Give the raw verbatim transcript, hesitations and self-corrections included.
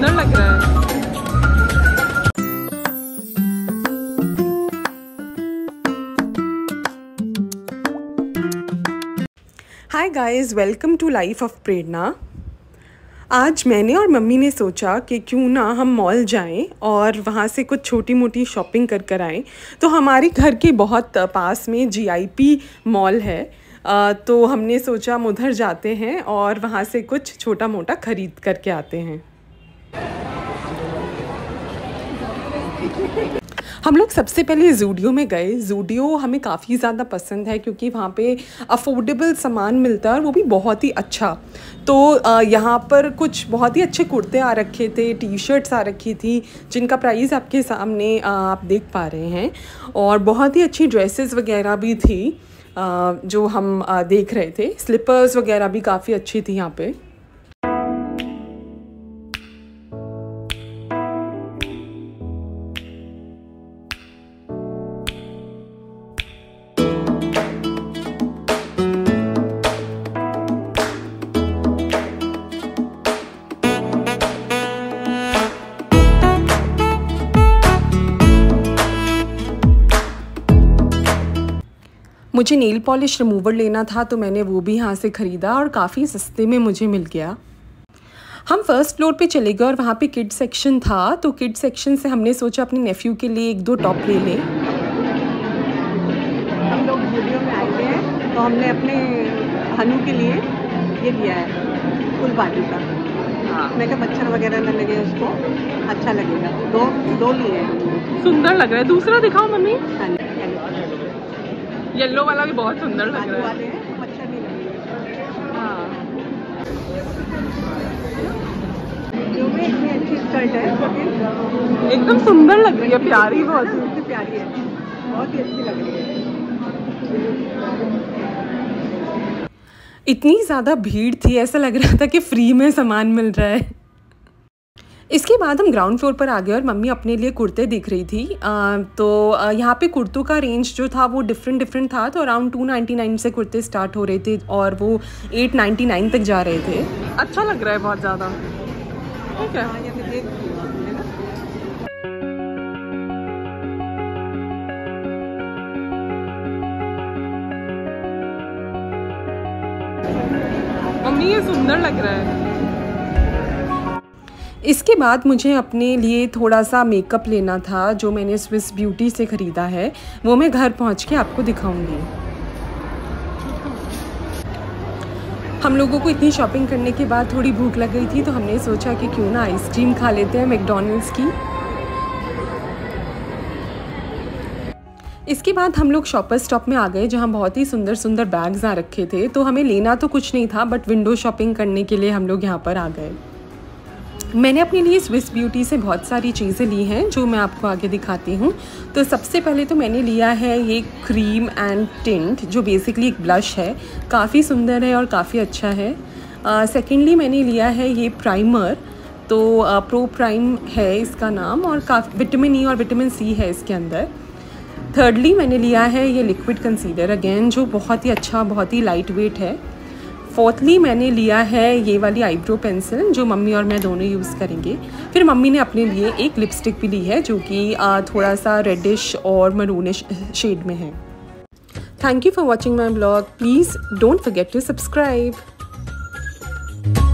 सुंदर लग रहा है। Hi guys, welcome to life of Prerna. आज मैंने और मम्मी ने सोचा कि क्यों ना हम मॉल जाएं और वहाँ से कुछ छोटी मोटी शॉपिंग कर कर आएँ। तो हमारे घर के बहुत पास में जी आई पी मॉल है, तो हमने सोचा हम उधर जाते हैं और वहाँ से कुछ छोटा मोटा ख़रीद करके आते हैं। हम लोग सबसे पहले ज़ूडियो में गए। ज़ूडियो हमें काफ़ी ज़्यादा पसंद है क्योंकि वहाँ पे अफोर्डेबल सामान मिलता है और वो भी बहुत ही अच्छा। तो यहाँ पर कुछ बहुत ही अच्छे कुर्ते आ रखे थे, टी शर्ट्स आ रखी थी जिनका प्राइस आपके सामने आप देख पा रहे हैं, और बहुत ही अच्छी ड्रेसेस वगैरह भी थी जो हम देख रहे थे। स्लीपर्स वगैरह भी काफ़ी अच्छी थी यहाँ पे। मुझे नेल पॉलिश रिमूवर लेना था तो मैंने वो भी यहाँ से ख़रीदा और काफ़ी सस्ते में मुझे मिल गया। हम फर्स्ट फ्लोर पे चले गए और वहाँ पे किड सेक्शन था, तो किड सेक्शन से हमने सोचा अपने नेफ्यू के लिए एक दो टॉप ले लें। हम लोग वीडियो में आए हैं तो हमने अपने हनु के लिए ये लिया है फुल बाजू का। हाँ, मैं क्या मच्छर वगैरह न लगे उसको, अच्छा लगेगा। दो दो लिए हैं। सुंदर लग रहा है। दूसरा दिखाओ मम्मी। हाँ, येलो वाला भी बहुत सुंदर लग रहा है। हैं, मच्छर नहीं लगेगा। हाँ, जो में इतनी अच्छी स्कर्ट है, एकदम सुंदर लग रही है, प्यारी बहुत है, प्यारी है, बहुत ही अच्छी लग रही है। इतनी ज़्यादा भीड़ थी, ऐसा लग रहा था कि फ्री में सामान मिल रहा है। इसके बाद हम ग्राउंड फ्लोर पर आ गए और मम्मी अपने लिए कुर्ते दिख रही थी। आ, तो आ, यहाँ पे कुर्तों का रेंज जो था वो डिफरेंट डिफरेंट था। तो अराउंड टू नाइन्टी नाइन से कुर्ते स्टार्ट हो रहे थे और वो एट नाइन्टी नाइन तक जा रहे थे। अच्छा लग रहा है बहुत ज़्यादा। ठीक है, मम्मी ये सुंदर लग रहा है। इसके बाद मुझे अपने लिए थोड़ा सा मेकअप लेना था जो मैंने स्विस ब्यूटी से ख़रीदा है। वो मैं घर पहुंच के आपको दिखाऊंगी। हम लोगों को इतनी शॉपिंग करने के बाद थोड़ी भूख लग गई थी तो हमने सोचा कि क्यों ना आइसक्रीम खा लेते हैं मैकडॉनल्ड्स की। इसके बाद हम लोग शॉपर स्टॉप में आ गए जहाँ बहुत ही सुंदर सुंदर बैग्स आ रखे थे। तो हमें लेना तो कुछ नहीं था बट विंडो शॉपिंग करने के लिए हम लोग यहाँ पर आ गए। मैंने अपने लिए स्विस ब्यूटी से बहुत सारी चीज़ें ली हैं जो मैं आपको आगे दिखाती हूँ। तो सबसे पहले तो मैंने लिया है ये क्रीम एंड टिंट जो बेसिकली एक ब्लश है, काफ़ी सुंदर है और काफ़ी अच्छा है। सेकेंडली मैंने लिया है ये प्राइमर, तो uh, प्रो प्राइम है इसका नाम और काफ़ी विटामिन ई और विटामिन सी है इसके अंदर। थर्डली मैंने लिया है ये लिक्विड कंसीलर अगेन जो बहुत ही अच्छा, बहुत ही लाइट वेट है। फोर्थली मैंने लिया है ये वाली आईब्रो पेंसिल जो मम्मी और मैं दोनों यूज़ करेंगे। फिर मम्मी ने अपने लिए एक लिपस्टिक भी ली है जो कि थोड़ा सा रेडिश और मरूनिश शेड में है। Thank you for watching my blog. Please don't forget to subscribe.